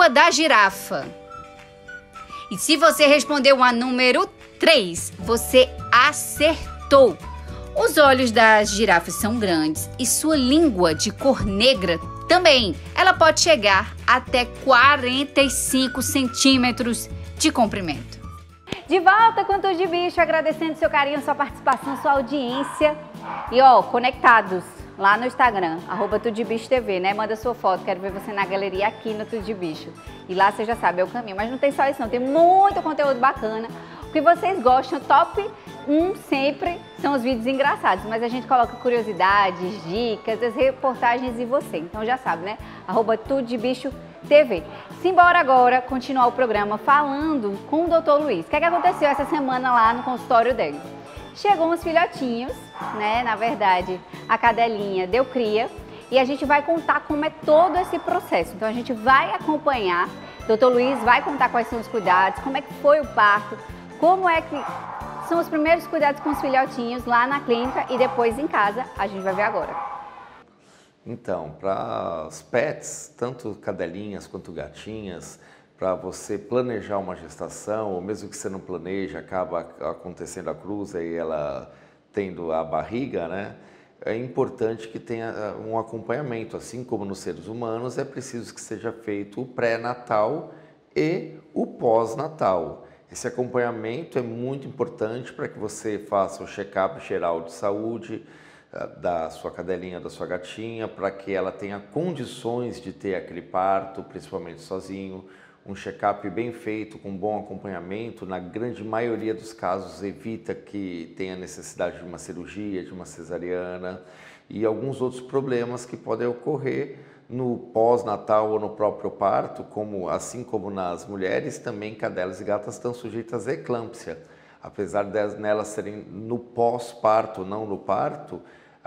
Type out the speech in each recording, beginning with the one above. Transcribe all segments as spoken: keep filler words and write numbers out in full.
língua da girafa. E se você respondeu a número três, você acertou. Os olhos das girafas são grandes e sua língua de cor negra também. Ela pode chegar até quarenta e cinco centímetros de comprimento. De volta com Tudo de Bicho, agradecendo seu carinho, sua participação, sua audiência. E ó, conectados lá no Instagram, arroba Tudo de Bicho T V, né? Manda sua foto, quero ver você na galeria aqui no Tudo de Bicho. E lá você já sabe, é o caminho. Mas não tem só isso não, tem muito conteúdo bacana. O que vocês gostam, top um sempre são os vídeos engraçados. Mas a gente coloca curiosidades, dicas, as reportagens e você. Então já sabe, né? Arroba Tudo de Bicho T V. Simbora agora continuar o programa falando com o doutor Luiz. O que é que aconteceu essa semana lá no consultório dele? Chegou uns filhotinhos, né? Na verdade, a cadelinha deu cria e a gente vai contar como é todo esse processo. Então a gente vai acompanhar, doutor Luiz vai contar quais são os cuidados, como é que foi o parto, como é que são os primeiros cuidados com os filhotinhos lá na clínica e depois em casa, a gente vai ver agora. Então, para os pets, tanto cadelinhas quanto gatinhas, para você planejar uma gestação, ou mesmo que você não planeja, acaba acontecendo a cruza e ela tendo a barriga, né? É importante que tenha um acompanhamento, assim como nos seres humanos, é preciso que seja feito o pré-natal e o pós-natal. Esse acompanhamento é muito importante para que você faça o check-up geral de saúde da sua cadelinha, da sua gatinha, para que ela tenha condições de ter aquele parto, principalmente sozinho. Um check-up bem feito, com bom acompanhamento, na grande maioria dos casos evita que tenha necessidade de uma cirurgia, de uma cesariana e alguns outros problemas que podem ocorrer no pós-natal ou no próprio parto, como, assim como nas mulheres, também cadelas e gatas estão sujeitas à eclâmpsia. Apesar delas serem no pós-parto, não no parto,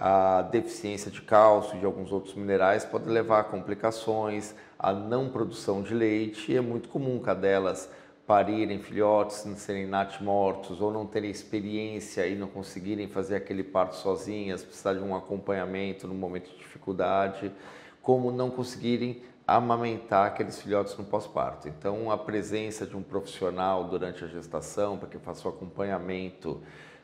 a deficiência de cálcio e de alguns outros minerais pode levar a complicações, a não produção de leite. E é muito comum cadelas parirem filhotes, serem natimortos ou não terem experiência e não conseguirem fazer aquele parto sozinhas, precisar de um acompanhamento no momento de dificuldade, como não conseguirem amamentar aqueles filhotes no pós-parto. Então, a presença de um profissional durante a gestação, para que faça o acompanhamento,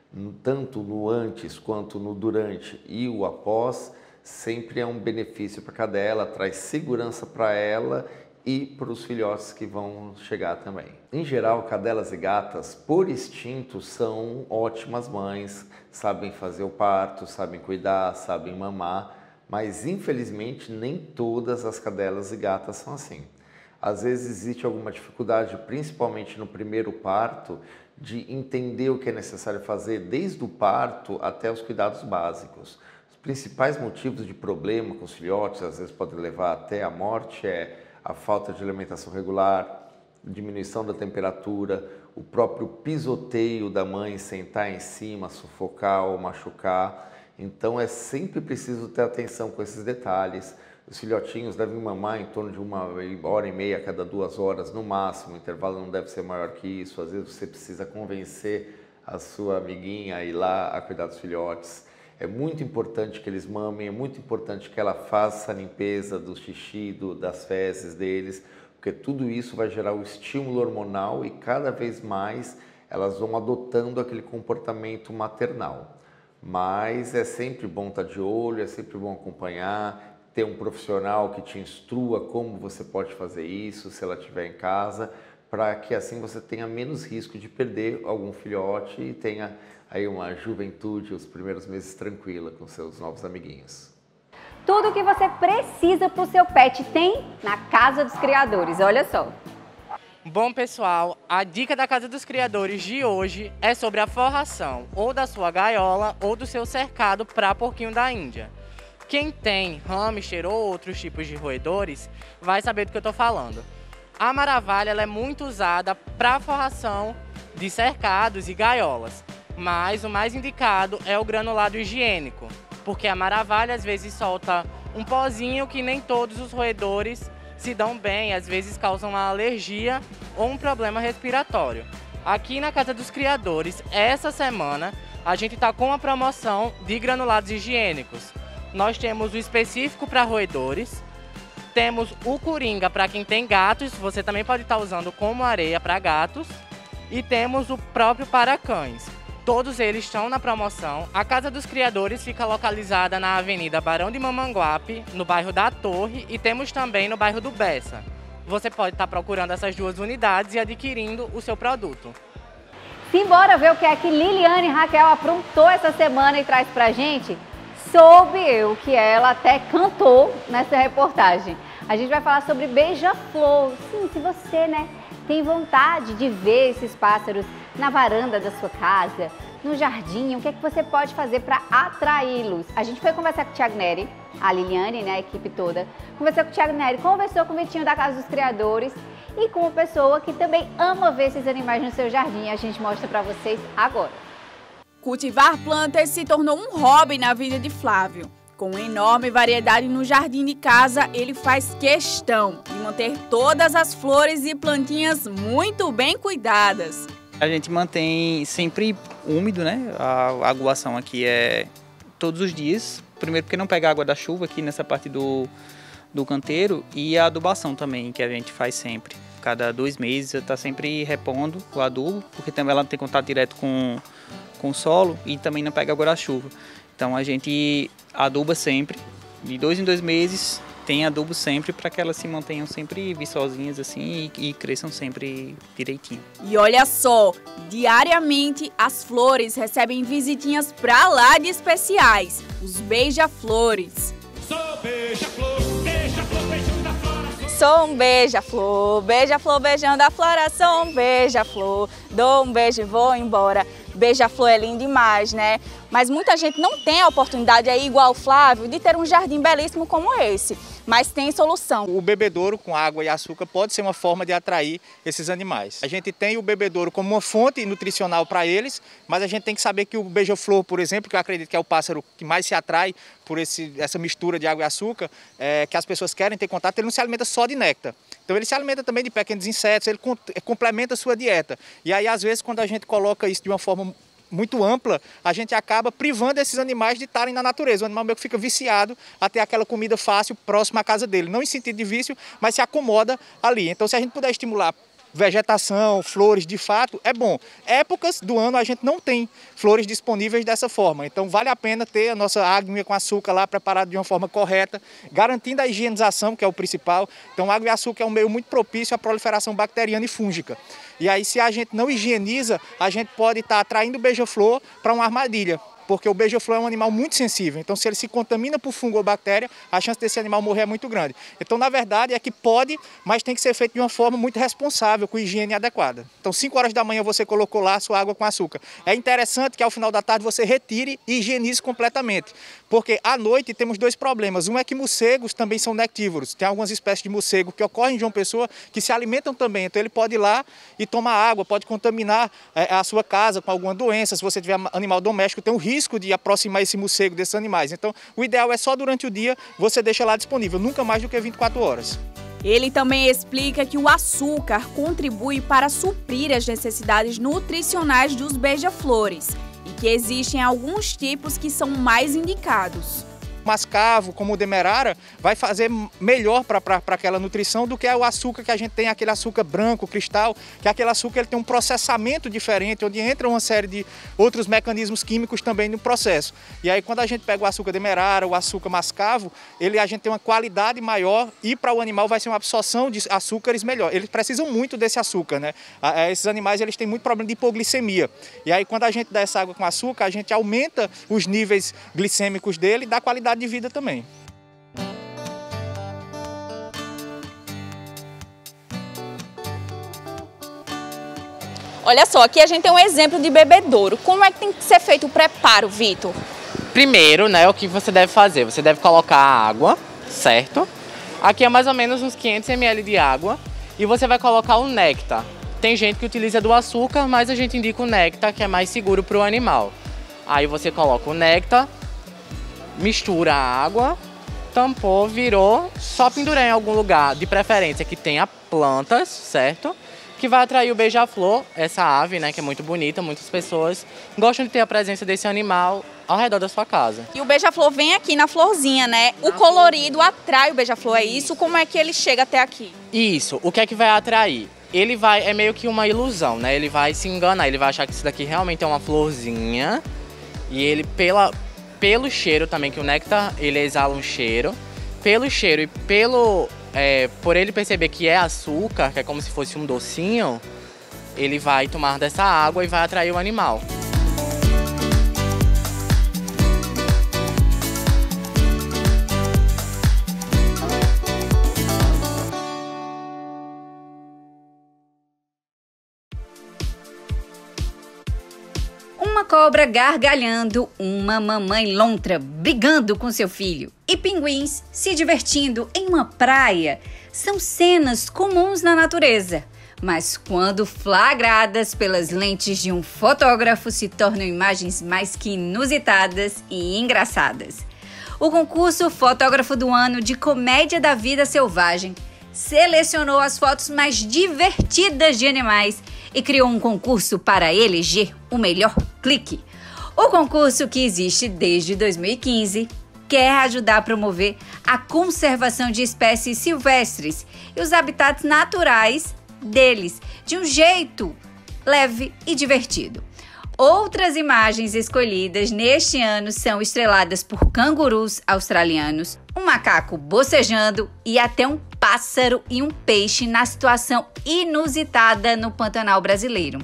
tanto no antes quanto no durante e o após, sempre é um benefício para a cadela, traz segurança para ela e para os filhotes que vão chegar também. Em geral, cadelas e gatas, por instinto, são ótimas mães, sabem fazer o parto, sabem cuidar, sabem mamar, mas infelizmente nem todas as cadelas e gatas são assim. Às vezes existe alguma dificuldade, principalmente no primeiro parto, de entender o que é necessário fazer desde o parto até os cuidados básicos. Os principais motivos de problema com os filhotes, às vezes podem levar até a morte, é a falta de alimentação regular, diminuição da temperatura, o próprio pisoteio da mãe, sentar em cima, sufocar ou machucar. Então é sempre preciso ter atenção com esses detalhes. Os filhotinhos devem mamar em torno de uma hora e meia a cada duas horas no máximo, o intervalo não deve ser maior que isso. Às vezes você precisa convencer a sua amiguinha a ir lá a cuidar dos filhotes. É muito importante que eles mamem, é muito importante que ela faça a limpeza do xixi, do, das fezes deles, porque tudo isso vai gerar o estímulo hormonal e cada vez mais elas vão adotando aquele comportamento maternal. Mas é sempre bom estar de olho, é sempre bom acompanhar, ter um profissional que te instrua como você pode fazer isso, se ela estiver em casa, para que assim você tenha menos risco de perder algum filhote e tenha aí uma juventude, os primeiros meses tranquila com seus novos amiguinhos. Tudo o que você precisa para o seu pet tem na Casa dos Criadores, olha só. Bom, pessoal, a dica da Casa dos Criadores de hoje é sobre a forração ou da sua gaiola ou do seu cercado para porquinho da Índia. Quem tem hamster ou outros tipos de roedores vai saber do que eu estou falando. A maravalha ela é muito usada para forração de cercados e gaiolas, mas o mais indicado é o granulado higiênico, porque a maravalha às vezes solta um pozinho que nem todos os roedores se dão bem, às vezes causam uma alergia ou um problema respiratório. Aqui na Casa dos Criadores, essa semana, a gente está com uma promoção de granulados higiênicos. Nós temos o específico para roedores, Temos o Coringa para quem tem gatos, você também pode estar usando como areia para gatos. E temos o próprio para cães. Todos eles estão na promoção. A Casa dos Criadores fica localizada na Avenida Barão de Mamanguape, no bairro da Torre, e temos também no bairro do Bessa. Você pode estar procurando essas duas unidades e adquirindo o seu produto. Simbora ver o que é que Liliane Raquel aprontou essa semana e traz pra gente? Soube eu que ela até cantou nessa reportagem. A gente vai falar sobre beija-flor. Sim, se você, né, tem vontade de ver esses pássaros na varanda da sua casa, no jardim, o que é que você pode fazer para atraí-los? A gente foi conversar com o Thiago Neri, a Liliane, né, a equipe toda, conversou com o Thiago Neri, conversou com o Vitinho da Casa dos Criadores e com uma pessoa que também ama ver esses animais no seu jardim. A gente mostra para vocês agora. Cultivar plantas se tornou um hobby na vida de Flávio. Com enorme variedade no jardim de casa, ele faz questão de manter todas as flores e plantinhas muito bem cuidadas. A gente mantém sempre úmido, né? A aguação aqui é todos os dias. Primeiro porque não pega água da chuva aqui nessa parte do, do canteiro, e a adubação também, que a gente faz sempre. Cada dois meses está sempre repondo o adubo, porque também ela tem contato direto com, com o solo e também não pega água da chuva. Então a gente aduba sempre, de dois em dois meses tem adubo sempre para que elas se mantenham sempre viçosinhas assim e, e cresçam sempre direitinho. E olha só, diariamente as flores recebem visitinhas pra lá de especiais, os beija-flores. Sou beija-flor, beija-flor, beijão da flora. Sou um beija-flor, beija-flor, beijão da flora, sou um beija-flor, dou um beijo e vou embora. Beija-flor é lindo demais, né? Mas muita gente não tem a oportunidade, aí, igual o Flávio, de ter um jardim belíssimo como esse. Mas tem solução. O bebedouro com água e açúcar pode ser uma forma de atrair esses animais. A gente tem o bebedouro como uma fonte nutricional para eles, mas a gente tem que saber que o beija-flor, por exemplo, que eu acredito que é o pássaro que mais se atrai por esse, essa mistura de água e açúcar, é, que as pessoas querem ter contato, ele não se alimenta só de néctar. Então ele se alimenta também de pequenos insetos, ele complementa a sua dieta. E aí, às vezes, quando a gente coloca isso de uma forma muito ampla, a gente acaba privando esses animais de estarem na natureza. O animal meio que fica viciado a ter aquela comida fácil próxima à casa dele. Não em sentido de vício, mas se acomoda ali. Então, se a gente puder estimular vegetação, flores, de fato, é bom. Épocas do ano a gente não tem flores disponíveis dessa forma, então vale a pena ter a nossa água com açúcar lá preparada de uma forma correta, garantindo a higienização, que é o principal. Então água e açúcar é um meio muito propício à proliferação bacteriana e fúngica. E aí, se a gente não higieniza, a gente pode estar atraindo o beija-flor para uma armadilha. Porque o beija-flor é um animal muito sensível, então se ele se contamina por fungo ou bactéria, a chance desse animal morrer é muito grande. Então, na verdade, é que pode, mas tem que ser feito de uma forma muito responsável, com higiene adequada. Então, cinco horas da manhã você colocou lá a sua água com açúcar. É interessante que ao final da tarde você retire e higienize completamente, porque à noite temos dois problemas. Um é que morcegos também são nectívoros. Tem algumas espécies de morcego que ocorrem em João Pessoa que se alimentam também, então ele pode ir lá e tomar água, pode contaminar é, a sua casa com alguma doença. Se você tiver animal doméstico, tem um risco risco de aproximar esse morcego desses animais. Então, o ideal é só durante o dia você deixa lá disponível, nunca mais do que vinte e quatro horas. Ele também explica que o açúcar contribui para suprir as necessidades nutricionais dos beija-flores e que existem alguns tipos que são mais indicados. Mascavo, como o demerara, vai fazer melhor para aquela nutrição do que o açúcar que a gente tem, aquele açúcar branco, cristal, que aquele açúcar ele tem um processamento diferente, onde entra uma série de outros mecanismos químicos também no processo. E aí, quando a gente pega o açúcar demerara, o açúcar mascavo, ele, a gente tem uma qualidade maior e para o animal vai ser uma absorção de açúcares melhor. Eles precisam muito desse açúcar, né? Esses animais eles têm muito problema de hipoglicemia. E aí, quando a gente dá essa água com açúcar, a gente aumenta os níveis glicêmicos dele e dá qualidade de vida também. Olha só, aqui a gente tem um exemplo de bebedouro. Como é que tem que ser feito o preparo, Vitor? Primeiro, né, o que você deve fazer? Você deve colocar a água, certo? Aqui é mais ou menos uns quinhentos mililitros de água e você vai colocar o néctar. Tem gente que utiliza do açúcar, mas a gente indica o néctar, que é mais seguro para o animal. Aí você coloca o néctar, mistura a água, tampou, virou, só pendurar em algum lugar, de preferência que tenha plantas, certo? que vai atrair o beija-flor, essa ave, né, que é muito bonita. Muitas pessoas gostam de ter a presença desse animal ao redor da sua casa. E o beija-flor vem aqui na florzinha, né? O colorido atrai o beija-flor, é isso? Como é que ele chega até aqui? Isso. O que é que vai atrair? Ele vai, é meio que uma ilusão, né? Ele vai se enganar, ele vai achar que isso daqui realmente é uma florzinha. E ele, pela, pelo cheiro também, que o néctar, ele exala um cheiro. Pelo cheiro e pelo... É, por ele perceber que é açúcar, que é como se fosse um docinho, ele vai tomar dessa água e vai atrair o animal. Uma cobra gargalhando, uma mamãe lontra brigando com seu filho e pinguins se divertindo em uma praia são cenas comuns na natureza, mas quando flagradas pelas lentes de um fotógrafo se tornam imagens mais que inusitadas e engraçadas. O concurso Fotógrafo do Ano de Comédia da Vida Selvagem selecionou as fotos mais divertidas de animais e criou um concurso para eleger o melhor clique. O concurso, que existe desde dois mil e quinze, quer ajudar a promover a conservação de espécies silvestres e os habitats naturais deles, de um jeito leve e divertido. Outras imagens escolhidas neste ano são estreladas por cangurus australianos, um macaco bocejando e até um pássaro e um peixe na situação inusitada no Pantanal brasileiro.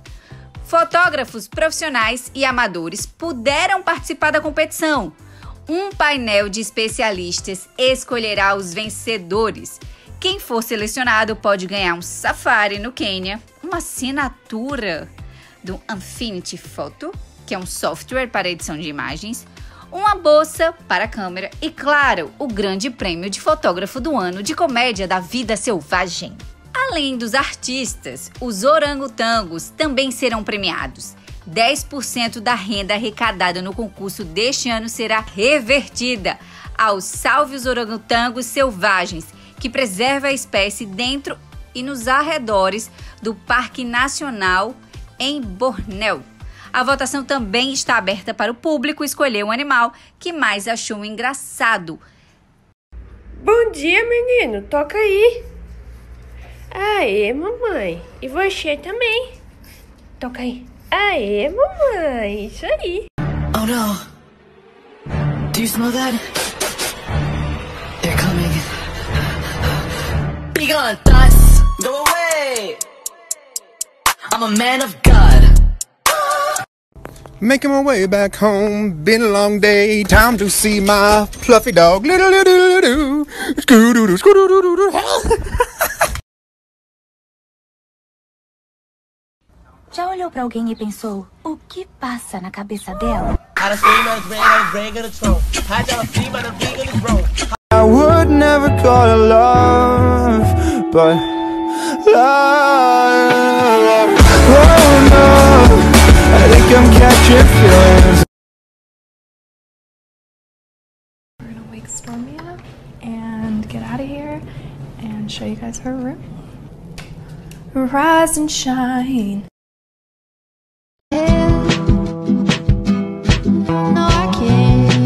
Fotógrafos profissionais e amadores puderam participar da competição. Um painel de especialistas escolherá os vencedores. Quem for selecionado pode ganhar um safari no Quênia, uma assinatura do Infinity Photo, que é um software para edição de imagens, uma bolsa para a câmera e, claro, o grande prêmio de fotógrafo do ano de comédia da vida selvagem. Além dos artistas, os orangotangos também serão premiados. dez por cento da renda arrecadada no concurso deste ano será revertida ao Salve os Orangotangos Selvagens, que preserva a espécie dentro e nos arredores do Parque Nacional em Bornéu. A votação também está aberta para o público escolher o animal que mais achou engraçado. Bom dia, menino. Toca aí. Aê, mamãe. E você também. Toca aí. Aê, mamãe. Isso aí. Oh, no. Do you smell that? They're coming. Be gone, thoughts. Go away. I'm a man of God. Making my way back home, been a long day, time to see my fluffy dog. Little, little, little, scoo-doo-doo, scoo-doo-doo-doo. Já olhou pra alguém e pensou, o que passa na cabeça dela? I would never call it love, but love, oh no, I think I'm catching feelings. We're gonna wake Stormy up and get out of here and show you guys her room. Rise and shine. No, I can't.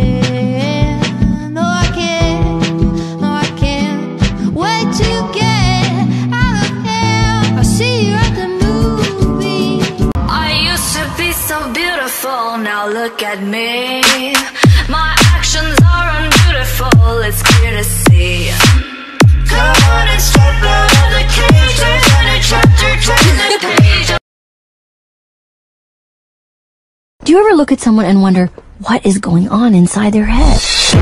No, I can't. No, I can't wait to get out of here. I see you at the movie. I used to be so beautiful, now look at me. My actions are unbeautiful, it's clear to see. Come on and step out of the cage, turn a chapter, turn the page. Do you ever look at someone and wonder what is going on inside their head?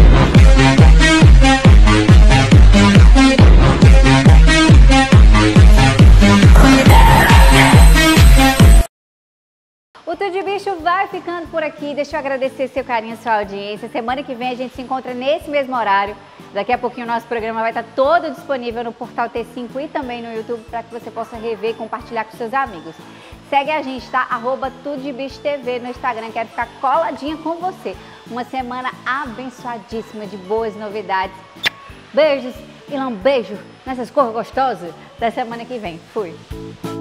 O Tudo de Bicho vai ficando por aqui. Deixa eu agradecer seu carinho, sua audiência. Semana que vem a gente se encontra nesse mesmo horário. Daqui a pouquinho o nosso programa vai estar todo disponível no Portal T cinco e também no YouTube para que você possa rever e compartilhar com seus amigos. Segue a gente, tá? Arroba Tudo de Bicho T V no Instagram. Quero ficar coladinha com você. Uma semana abençoadíssima de boas novidades. Beijos e lá um beijo nessas cores gostosas. Até semana que vem. Fui!